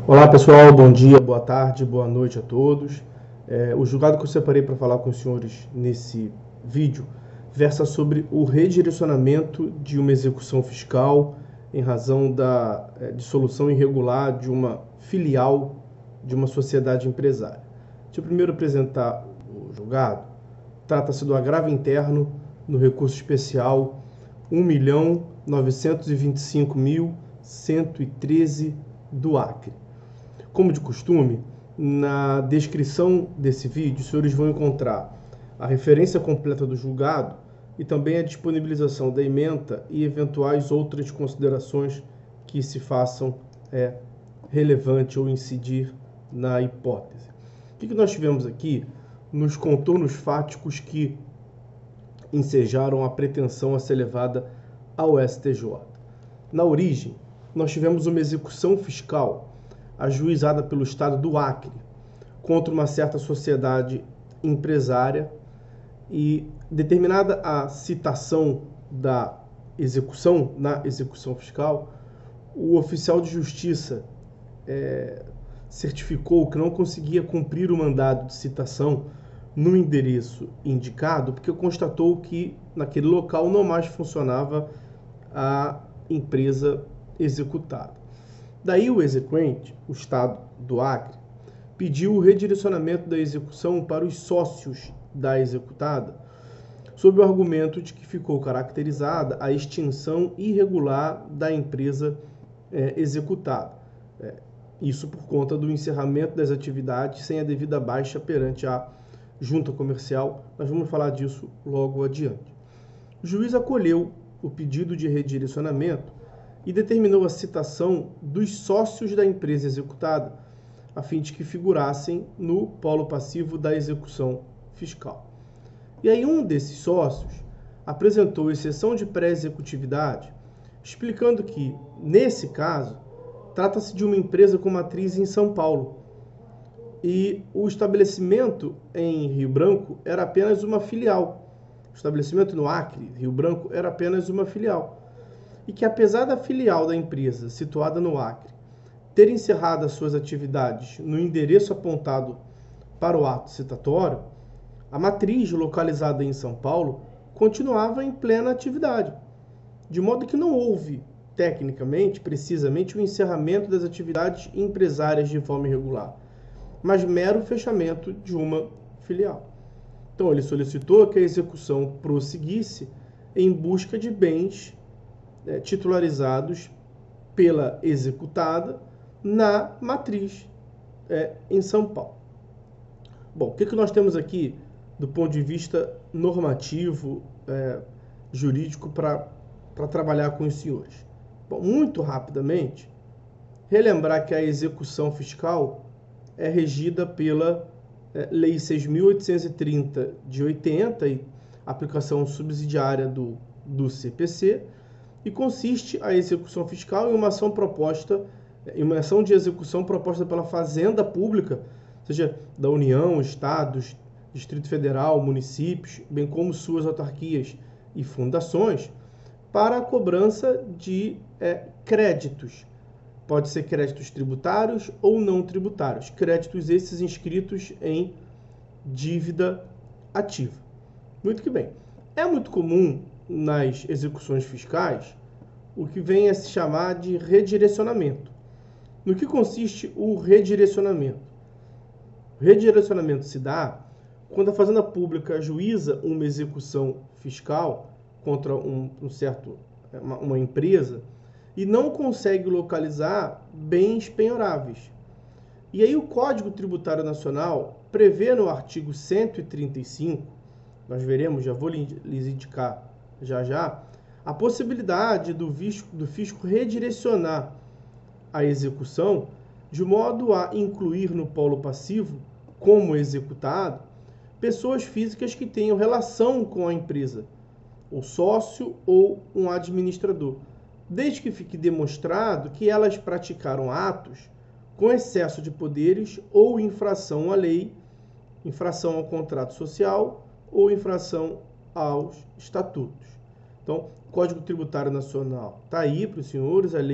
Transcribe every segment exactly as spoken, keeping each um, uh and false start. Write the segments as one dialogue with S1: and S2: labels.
S1: Olá pessoal, bom dia, boa tarde, boa noite a todos. É, o julgado que eu separei para falar com os senhores nesse vídeo versa sobre o redirecionamento de uma execução fiscal em razão da é, dissolução irregular de uma filial de uma sociedade empresária. Deixa eu primeiro apresentar o julgado. Trata-se do agravo interno no recurso especial um milhão novecentos e vinte e cinco mil cento e treze do Acre. Como de costume, na descrição desse vídeo, os senhores vão encontrar a referência completa do julgado e também a disponibilização da ementa e eventuais outras considerações que se façam é, relevante ou incidir na hipótese. O que nós tivemos aqui nos contornos fáticos que ensejaram a pretensão a ser levada ao S T J? Na origem, nós tivemos uma execução fiscal ajuizada pelo Estado do Acre contra uma certa sociedade empresária e, determinada a citação da execução, na execução fiscal, o oficial de justiça é, certificou que não conseguia cumprir o mandado de citação no endereço indicado, porque constatou que naquele local não mais funcionava a empresa executada. Daí o exequente, o Estado do Acre, pediu o redirecionamento da execução para os sócios da executada, sob o argumento de que ficou caracterizada a extinção irregular da empresa é, executada. É, isso por conta do encerramento das atividades sem a devida baixa perante a junta comercial. Nós vamos falar disso logo adiante. O juiz acolheu o pedido de redirecionamento e determinou a citação dos sócios da empresa executada, a fim de que figurassem no polo passivo da execução fiscal. E aí um desses sócios apresentou exceção de pré-executividade, explicando que, nesse caso, trata-se de uma empresa com matriz em São Paulo, e o estabelecimento em Rio Branco era apenas uma filial. O estabelecimento no Acre, Rio Branco, era apenas uma filial. E que, apesar da filial da empresa situada no Acre ter encerrado as suas atividades no endereço apontado para o ato citatório, a matriz localizada em São Paulo continuava em plena atividade, de modo que não houve, tecnicamente, precisamente, o encerramento das atividades empresárias de forma irregular, mas mero fechamento de uma filial. Então, ele solicitou que a execução prosseguisse em busca de bens É, titularizados pela executada na matriz é, em São Paulo. Bom, o que, que nós temos aqui do ponto de vista normativo, é, jurídico, para trabalhar com os senhores? Bom, muito rapidamente, relembrar que a execução fiscal é regida pela é, Lei seis mil oitocentos e trinta de oitenta e aplicação subsidiária do, do C P C, e consiste a execução fiscal em uma ação proposta, em uma ação de execução proposta pela Fazenda Pública, seja da União, Estados, Distrito Federal, municípios, bem como suas autarquias e fundações, para a cobrança de é, créditos. Pode ser créditos tributários ou não tributários, créditos esses inscritos em dívida ativa. Muito que bem. É muito comum nas execuções fiscais o que vem a se chamar de redirecionamento. No que consiste o redirecionamento? O redirecionamento se dá quando a Fazenda Pública ajuiza uma execução fiscal contra um, um certo, uma, uma empresa e não consegue localizar bens penhoráveis. E aí o Código Tributário Nacional prevê no artigo cento e trinta e cinco, nós veremos, já vou lhes indicar já já, a possibilidade do fisco, do fisco redirecionar a execução de modo a incluir no polo passivo, como executado, pessoas físicas que tenham relação com a empresa, ou sócio ou um administrador, desde que fique demonstrado que elas praticaram atos com excesso de poderes ou infração à lei, infração ao contrato social ou infração aos estatutos. Então, o Código Tributário Nacional está aí para os senhores, a Lei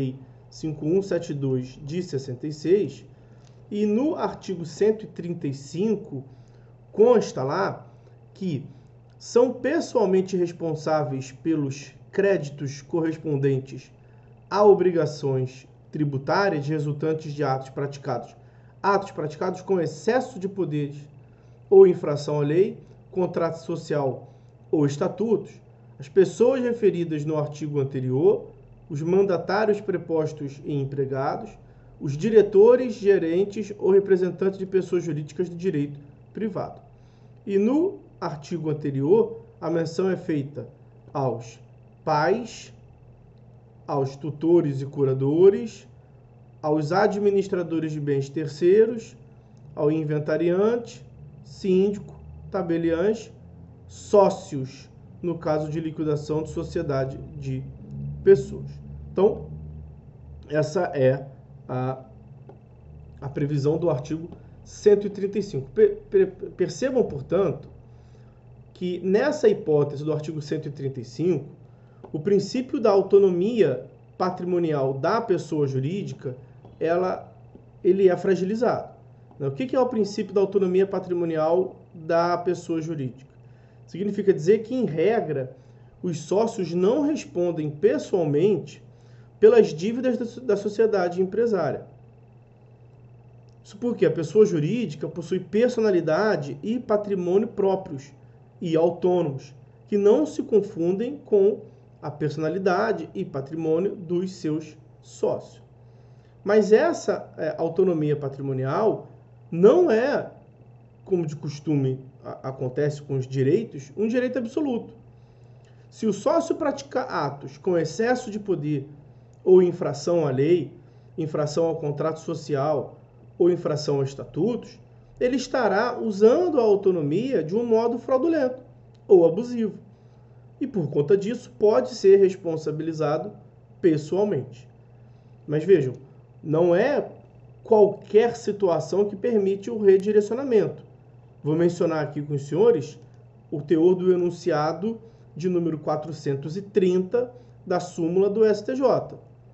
S1: cinquenta e um setenta e dois de sessenta e seis, e no artigo cento e trinta e cinco consta lá que são pessoalmente responsáveis pelos créditos correspondentes a obrigações tributárias resultantes de atos praticados, atos praticados com excesso de poderes ou infração à lei, contrato social ou estatutos, as pessoas referidas no artigo anterior, os mandatários prepostos e empregados, os diretores, gerentes ou representantes de pessoas jurídicas de direito privado. E no artigo anterior, a menção é feita aos pais, aos tutores e curadores, aos administradores de bens terceiros, ao inventariante, síndico, tabeliães, sócios, no caso de liquidação de sociedade de pessoas. Então, essa é a, a previsão do artigo cento e trinta e cinco. Percebam, portanto, que nessa hipótese do artigo cento e trinta e cinco, o princípio da autonomia patrimonial da pessoa jurídica, ela, ele é fragilizado. O que é o princípio da autonomia patrimonial da pessoa jurídica? Significa dizer que, em regra, os sócios não respondem pessoalmente pelas dívidas da sociedade empresária. Isso porque a pessoa jurídica possui personalidade e patrimônio próprios e autônomos, que não se confundem com a personalidade e patrimônio dos seus sócios. Mas essa é, autonomia patrimonial não é, como de costume a, acontece com os direitos, um direito absoluto. Se o sócio praticar atos com excesso de poder ou infração à lei, infração ao contrato social ou infração a estatutos, ele estará usando a autonomia de um modo fraudulento ou abusivo. E, por conta disso, pode ser responsabilizado pessoalmente. Mas vejam, não é qualquer situação que permite o redirecionamento. Vou mencionar aqui com os senhores o teor do enunciado de número quatrocentos e trinta da súmula do S T J.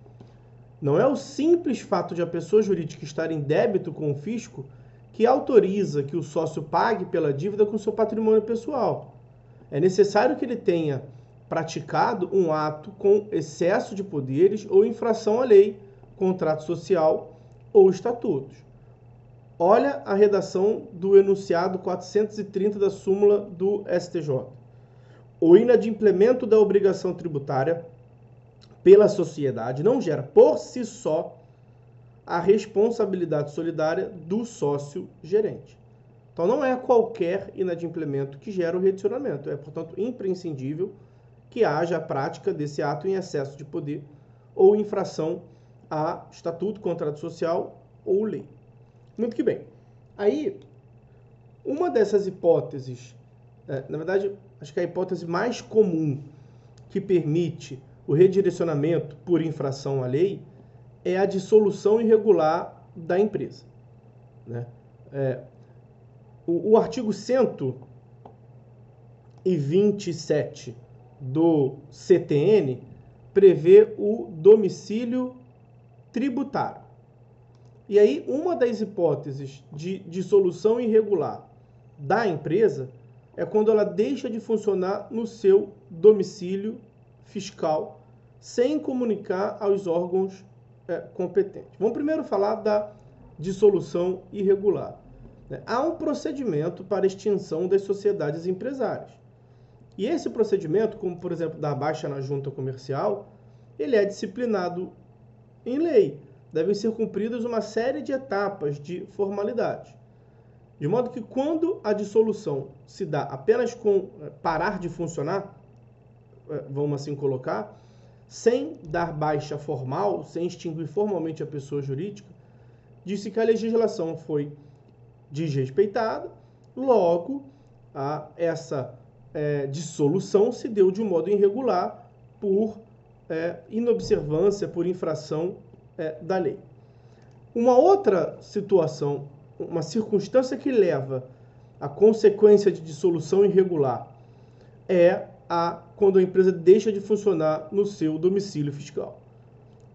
S1: Não é o simples fato de a pessoa jurídica estar em débito com o fisco que autoriza que o sócio pague pela dívida com seu patrimônio pessoal. É necessário que ele tenha praticado um ato com excesso de poderes ou infração à lei, contrato social ou estatutos. Olha a redação do enunciado quatrocentos e trinta da súmula do S T J. O inadimplemento da obrigação tributária pela sociedade não gera por si só a responsabilidade solidária do sócio gerente. Então, não é qualquer inadimplemento que gera o redirecionamento. É, portanto, imprescindível que haja a prática desse ato em excesso de poder ou infração a estatuto, contrato social ou lei. Muito que bem. Aí, uma dessas hipóteses, é, na verdade, acho que é a hipótese mais comum que permite o redirecionamento por infração à lei é a dissolução irregular da empresa. Né? É, o, o artigo cento e vinte e sete do C T N prevê o domicílio tributário. E aí, uma das hipóteses de dissolução irregular da empresa é quando ela deixa de funcionar no seu domicílio fiscal sem comunicar aos órgãos é, competentes. Vamos primeiro falar da dissolução irregular. Há um procedimento para extinção das sociedades empresárias. E esse procedimento, como por exemplo da baixa na junta comercial, ele é disciplinado em lei. Devem ser cumpridas uma série de etapas de formalidade. De modo que quando a dissolução se dá apenas com parar de funcionar, vamos assim colocar, sem dar baixa formal, sem extinguir formalmente a pessoa jurídica, disse que a legislação foi desrespeitada, logo a, essa é, dissolução se deu de um modo irregular por é, inobservância, por infração é, da lei. Uma outra situação, uma circunstância que leva à consequência de dissolução irregular é a, quando a empresa deixa de funcionar no seu domicílio fiscal.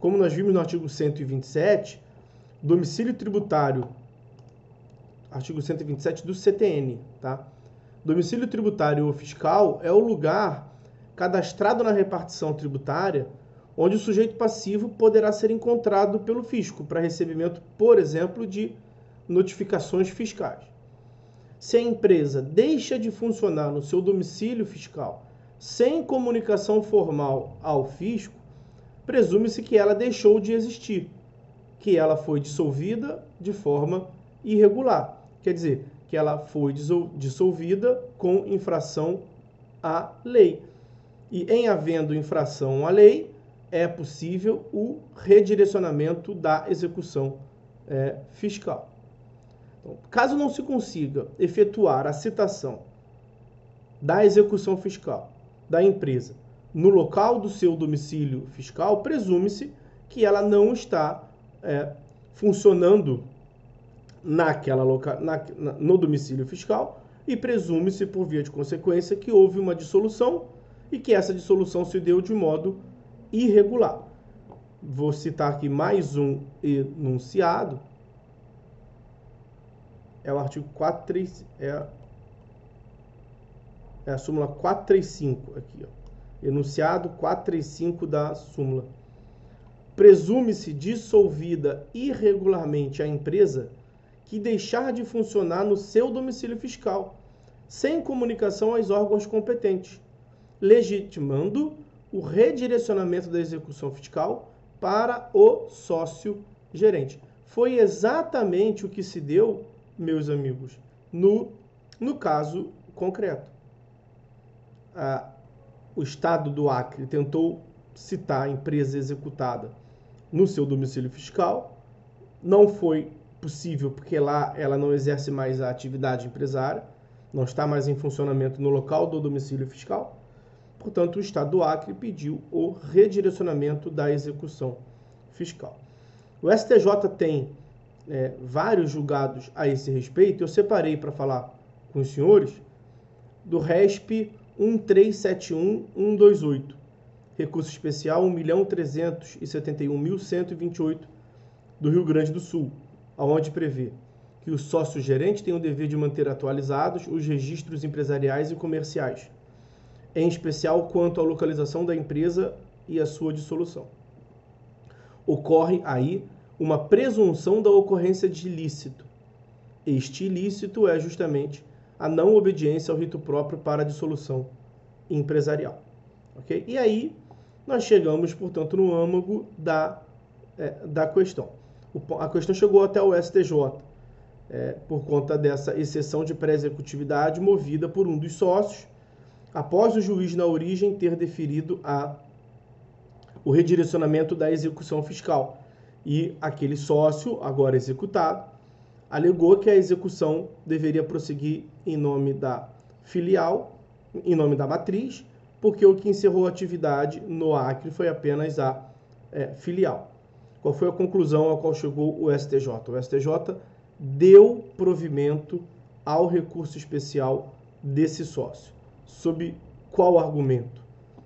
S1: como nós vimos no artigo cento e vinte e sete, domicílio tributário, artigo cento e vinte e sete do C T N, tá? Domicílio tributário ou fiscal é o lugar cadastrado na repartição tributária onde o sujeito passivo poderá ser encontrado pelo fisco para recebimento, por exemplo, de notificações fiscais. Se a empresa deixa de funcionar no seu domicílio fiscal sem comunicação formal ao fisco, presume-se que ela deixou de existir, que ela foi dissolvida de forma irregular. Quer dizer, que ela foi dissolvida com infração à lei. E em havendo infração à lei, é possível o redirecionamento da execução é, fiscal. Então, caso não se consiga efetuar a citação da execução fiscal da empresa no local do seu domicílio fiscal, presume-se que ela não está é, funcionando naquela loca... na... no domicílio fiscal e presume-se, por via de consequência, que houve uma dissolução e que essa dissolução se deu de modo irregular. Vou citar aqui mais um enunciado. É o artigo quatrocentos e trinta e cinco, é, é a súmula quatrocentos e trinta e cinco aqui, ó. Enunciado quatrocentos e trinta e cinco da súmula. Presume-se dissolvida irregularmente a empresa que deixar de funcionar no seu domicílio fiscal, sem comunicação aos órgãos competentes, legitimando o redirecionamento da execução fiscal para o sócio gerente. Foi exatamente o que se deu, meus amigos, no, no caso concreto. Ah, o Estado do Acre tentou citar a empresa executada no seu domicílio fiscal, não foi possível porque lá ela não exerce mais a atividade empresária, não está mais em funcionamento no local do domicílio fiscal. Portanto, o Estado do Acre pediu o redirecionamento da execução fiscal. O S T J tem é, vários julgados a esse respeito. Eu separei para falar com os senhores do R E S P um três sete um ponto cento e vinte e oito, recurso especial um milhão trezentos e setenta e um mil cento e vinte e oito do Rio Grande do Sul, aonde prevê que o sócio-gerente tem o dever de manter atualizados os registros empresariais e comerciais, em especial quanto à localização da empresa e a sua dissolução. Ocorre aí uma presunção da ocorrência de ilícito. Este ilícito é justamente a não obediência ao rito próprio para a dissolução empresarial. Okay? E aí nós chegamos, portanto, no âmago da, é, da questão. O, a questão chegou até o S T J é, por conta dessa exceção de pré-executividade movida por um dos sócios, após o juiz na origem ter deferido a, o redirecionamento da execução fiscal. E aquele sócio, agora executado, alegou que a execução deveria prosseguir em nome da filial, em nome da matriz, porque o que encerrou a atividade no Acre foi apenas a é, filial. Qual foi a conclusão a qual chegou o S T J? O S T J deu provimento ao recurso especial desse sócio. Sob qual argumento?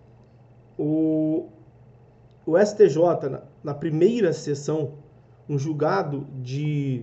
S1: O, o S T J, na, na primeira sessão, um julgado de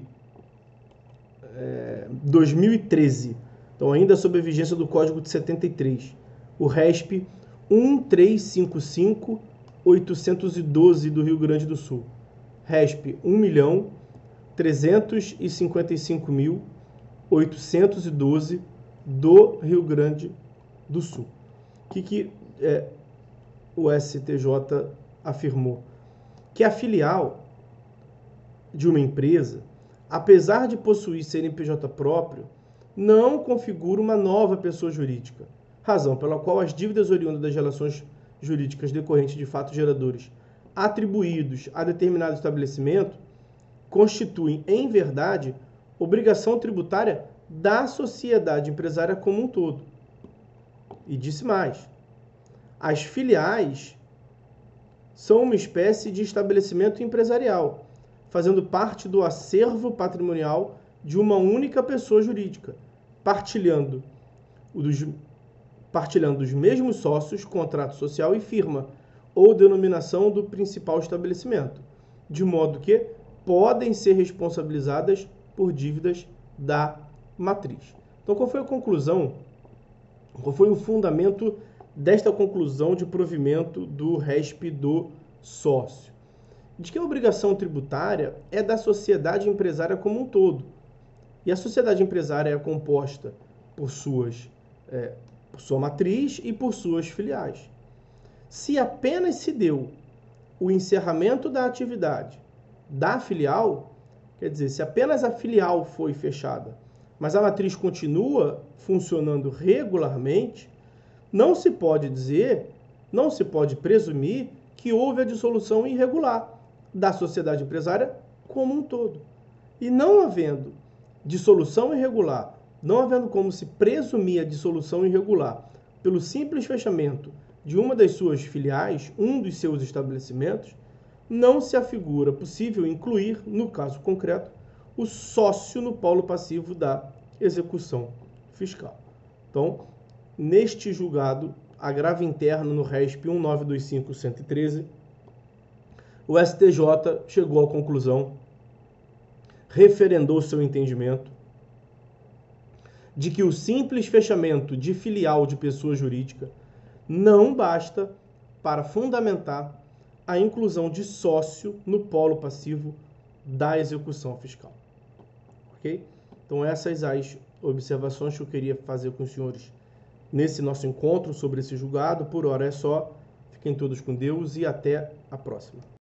S1: é, dois mil e treze, então ainda sob a vigência do Código de setenta e três, o R E S P um três cinco cinco ponto oitocentos e doze do Rio Grande do Sul, R E S P um milhão trezentos e cinquenta e cinco mil oitocentos e doze do Rio Grande do Sul. O que, que é, o S T J afirmou? Que a filial de uma empresa, apesar de possuir C N P J próprio, não configura uma nova pessoa jurídica, razão pela qual as dívidas oriundas das relações jurídicas decorrentes de fatos geradores atribuídos a determinado estabelecimento constituem, em verdade, obrigação tributária da sociedade empresária como um todo. E disse mais, as filiais são uma espécie de estabelecimento empresarial, fazendo parte do acervo patrimonial de uma única pessoa jurídica, partilhando, dos, partilhando os mesmos sócios, contrato social e firma, ou denominação do principal estabelecimento, de modo que podem ser responsabilizadas por dívidas da matriz. Então, qual foi a conclusão? Qual foi o fundamento desta conclusão de provimento do R E S P do sócio? De que a obrigação tributária é da sociedade empresária como um todo. E a sociedade empresária é composta por, suas, é, por sua matriz e por suas filiais. Se apenas se deu o encerramento da atividade da filial, quer dizer, se apenas a filial foi fechada, mas a matriz continua funcionando regularmente, não se pode dizer, não se pode presumir que houve a dissolução irregular da sociedade empresária como um todo. E não havendo dissolução irregular, não havendo como se presumir a dissolução irregular pelo simples fechamento de uma das suas filiais, um dos seus estabelecimentos, não se afigura possível incluir, no caso concreto, o sócio no polo passivo da execução fiscal. Então, neste julgado, agravo interno no R E S P um nove dois cinco ponto cento e treze, o S T J chegou à conclusão, referendou seu entendimento, de que o simples fechamento de filial de pessoa jurídica não basta para fundamentar a inclusão de sócio no polo passivo da execução fiscal. Ok? Então, essas as observações que eu queria fazer com os senhores nesse nosso encontro sobre esse julgado. Por hora é só. Fiquem todos com Deus e até a próxima.